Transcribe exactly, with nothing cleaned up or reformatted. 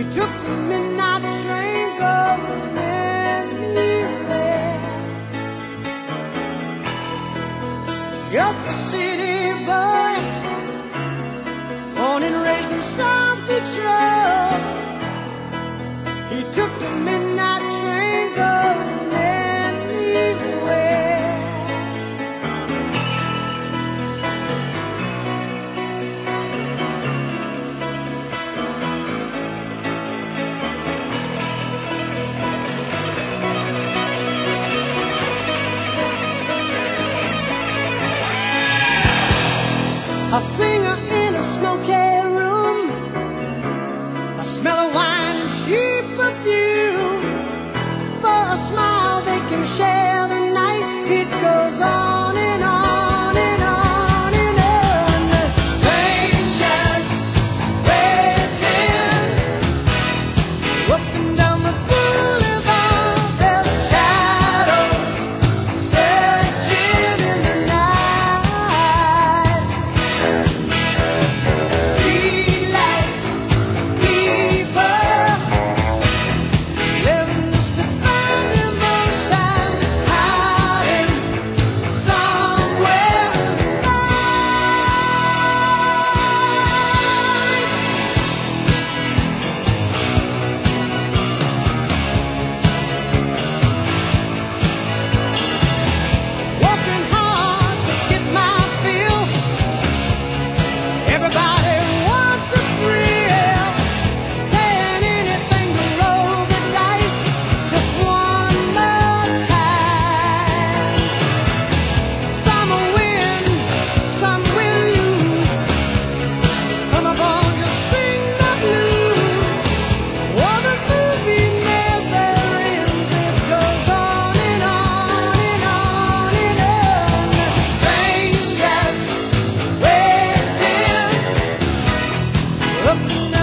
took the midnight train going anywhere. Just a city boy, born and raised in South Detroit. He took the midnight train going anywhere. A singer in a smoky room, the smell of wine and cheap perfume. For a smile they can share the night. It goes on and on and on and on. Strangers waiting, walking down the boulevard, their shadows searching in the night. Everybody wants a thrill, paying anything to roll the dice just one more time. Some will win, some will lose, some of them just sing the blues. Oh, the movie never ends, it goes on and on and on and on. Strangers waiting, looking